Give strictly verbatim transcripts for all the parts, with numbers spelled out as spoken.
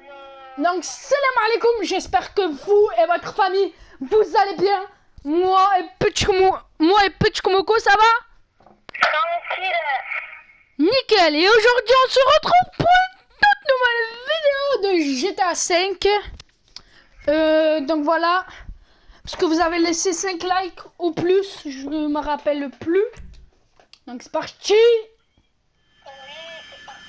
Donc, salam alaikum, j'espère que vous et votre famille, vous allez bien. Moi et Petit Mo- moi et Petit Komoko, ça va? Tranquille. Nickel. Et aujourd'hui, on se retrouve pour une toute nouvelle vidéo de G T A cinq. Euh, donc voilà. Parce que vous avez laissé cinq likes ou plus, je ne me rappelle plus. Donc c'est parti. Oui, c'est parti.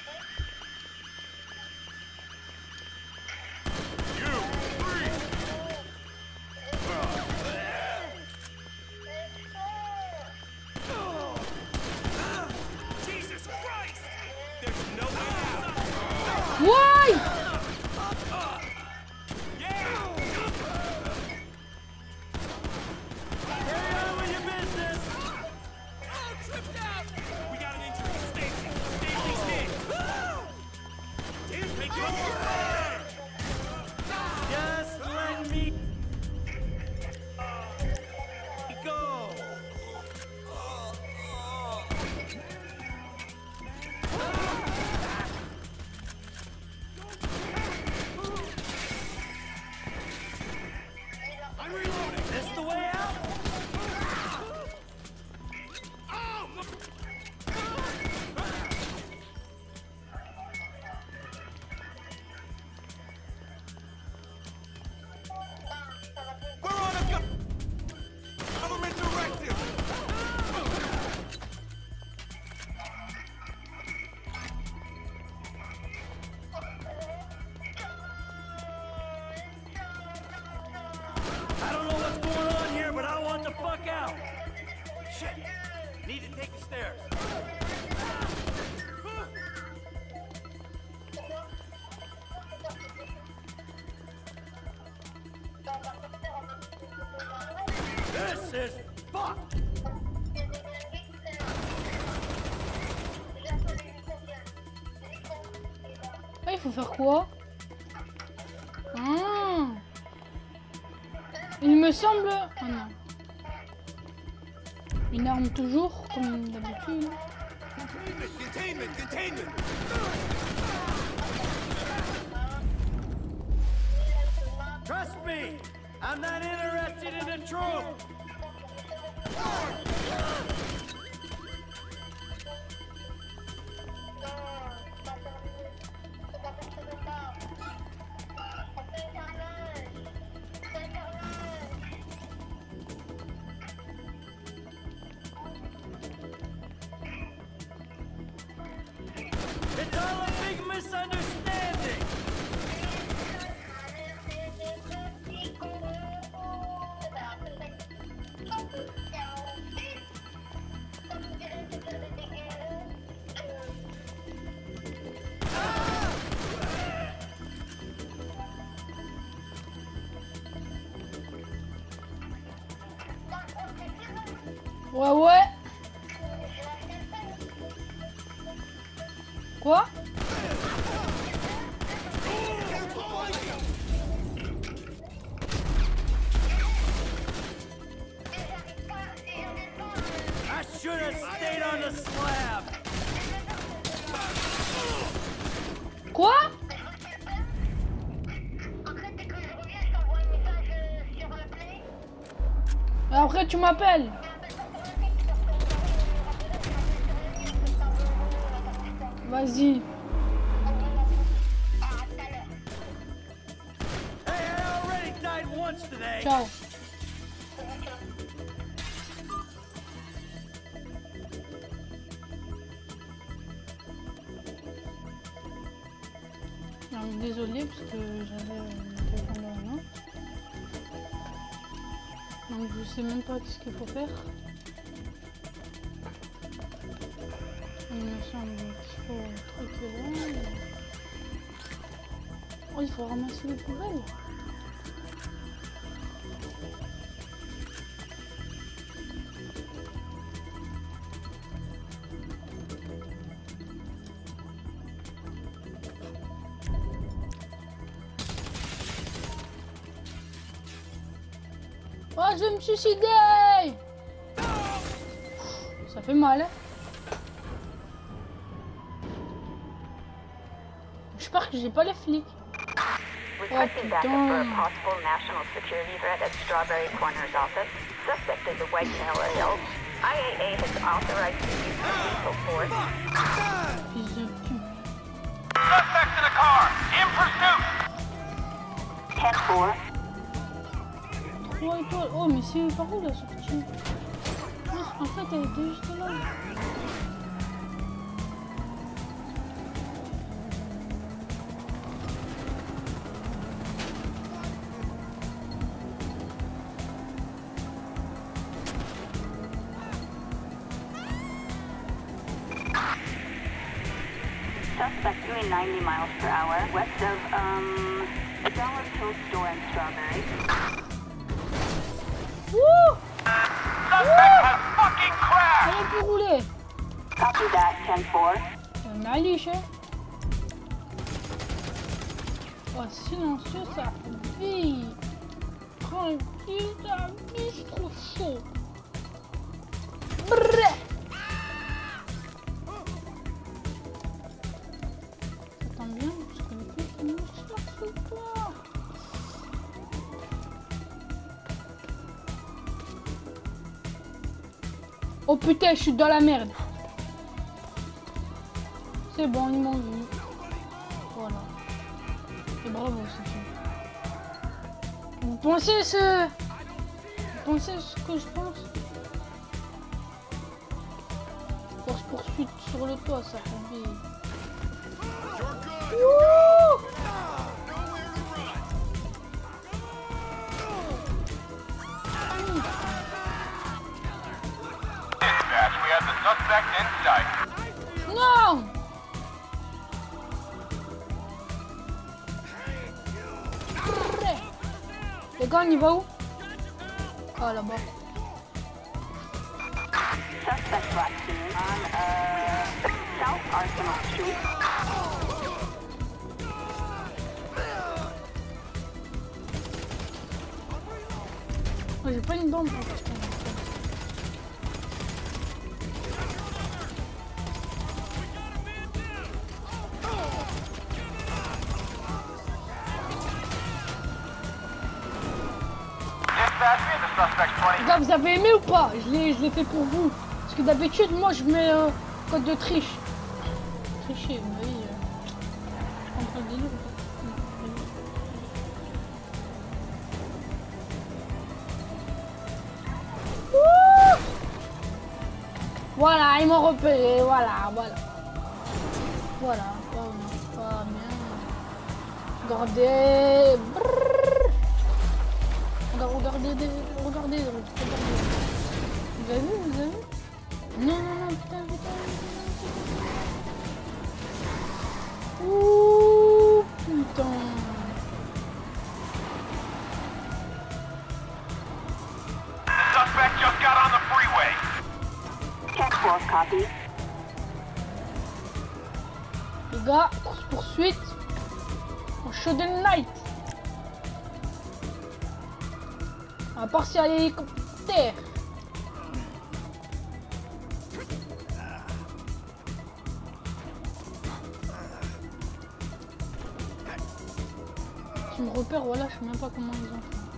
Jesus Christ! There's no way out! Why? Carry on with your business! Oh, tripped out! We got an injury. Stacy! Stacy's hit! Didn't make it! Just let me go! I'm reloading! This the way out? Oh! We're on a go government directive! I don't know what's going on here, but I want the fuck out! Shit! Need to take the stairs. This is fucked! Ah, il faut faire quoi? Ah. Il me semble... Ah non. Une arme toujours, comme d'habitude. Containment! Containment! Trust me! I'm not interested in the truth! It's all a big misunderstanding! Ouais, ouais. Quoi? I should have stayed on the slab! Quoi? Après, dès que je reviens, je t'envoie un message euh, sur le play. Et après, tu m'appelles. Vas-y. Hey, I already died once today! Ciao. Donc, désolé parce que j'avais le téléphone dans la main. Donc je sais même pas ce qu'il faut faire. Il me semble qu'il faut un truc là. Oh, il faut ramasser les poubelles. Oh, je vais me suicider! Ça fait mal, hein? J'espère que j'ai pas les flics. Requesting backup for a possible national security threat at Strawberry Corners office. Suspect is a white male adult. I A A has authorized the use of lethal force. Fils de pute. Suspects in a car! In pursuit! ten four. trois étoiles. Oh, mais c'est par où la sortie? Ah, en fait, elle était juste là. Suspect doing ninety miles per hour west of, um, the Dollar Hill store in Strawberry. Wouh! Suspect has fucking crashed! Elle peut rouler. Copy that, ten four. معليش. Oh, silencieux, ça vie. Tranquille, ça vie, trop chaud. Brrr. Attends bien, parce que le coup, ça me cherche pas. Oh putain, je suis dans la merde. C'est bon, ils m'ont vu. Voilà. Et bravo, c'est tout. Vous pensez ce... Vous pensez ce que je pense? Course poursuite sur le toit, ça fait bien. Wouh! Dispatch, we have the suspect in sight. Non! Les gars, on y va où? Ah, là-bas. Suspect last seen on, uh, South Arsenal Street. Oh, j'ai pas une bombe. Oh, putain. Dispatch, we have the suspect twenty. Les gars, vous avez aimé ou pas? Je l'ai je l'ai fait pour vous. Parce que d'habitude, moi, je mets euh, code de triche. Tricher, vous voyez. Euh, je comprends le délire ou pas? Ouh! Voilà, ils m'ont repéré. Voilà, voilà. Voilà, pas bien. Pas bien. Regardez. Brrr. Regardez, regardez, regardez, regardez. Vous avez vu, vous avez vu? Non, non, non, putain, putain, putain. Ouh, putain. The suspect just got on the freeway. ten four, copy. Les gars, course poursuite. En Shoden Night. À part si à l'hélicoptère. Tu me repères, voilà, je sais même pas comment ils ont fait.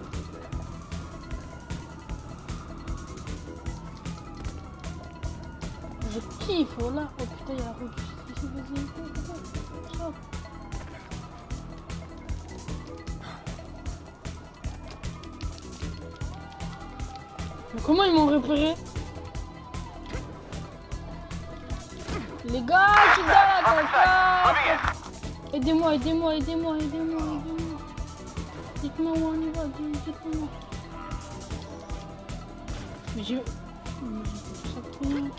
Je kiffe, voilà. Oh putain, il y a la route juste ici, vas-y, go, go, go. Stop. Mais comment ils m'ont repéré? Les gars, je suis dans la caca. Aidez-moi, aidez-moi, aidez-moi, aidez-moi, aidez-moi. Dites-moi où on y va, dites-moi. Mais j'ai... Mais j'ai tout ça pour rien.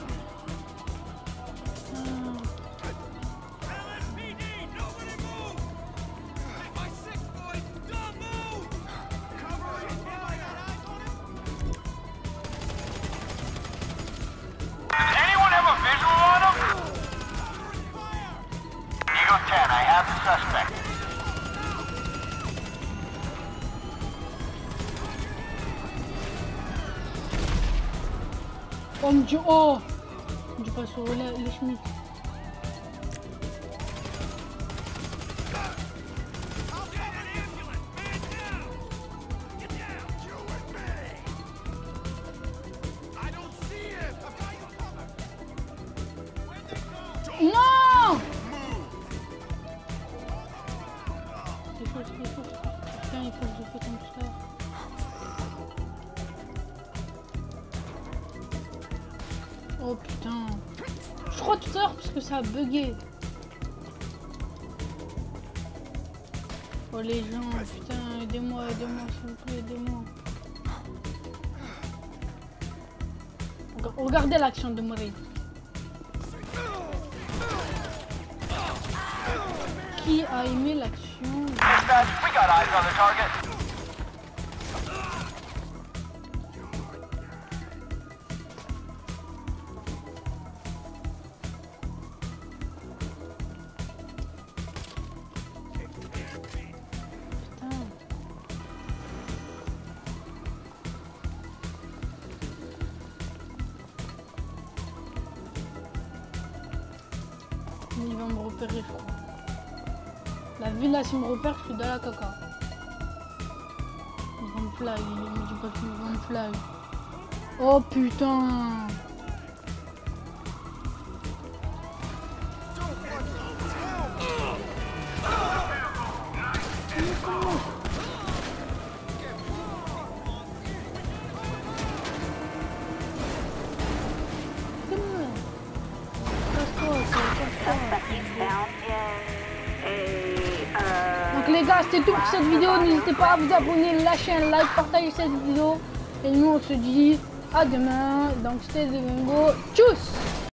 Anyone have a visual on him? Eagle ten, I have the suspect. Oh mon dieu, oh! Je passe sur les, les chemises. c'est chaud, c'est chaud. Putain, il faut que je fasse comme ça. Oh putain. Je crois tout à l'heure parce que ça a bugué. Oh les gens, putain, aidez-moi, aidez-moi, s'il vous plaît, aidez-moi. Regardez l'action de Mori. Qui a aimé l'action? Dispatch, we got eyes on the target. Putain. Il va me repérer, je crois. La ville là, s'il me repère, je suis dans la caca. Il va me flag, il me dit pas qu'il va me flag. Oh putain. Donc les gars, c'était tout pour cette vidéo. N'hésitez pas à vous abonner, lâcher un like, partager cette vidéo. Et nous on se dit à demain. Donc c'était Devengo. Tchuss.